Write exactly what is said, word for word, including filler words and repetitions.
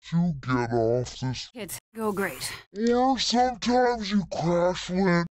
to get off this. Kids, go great. Or sometimes you crash land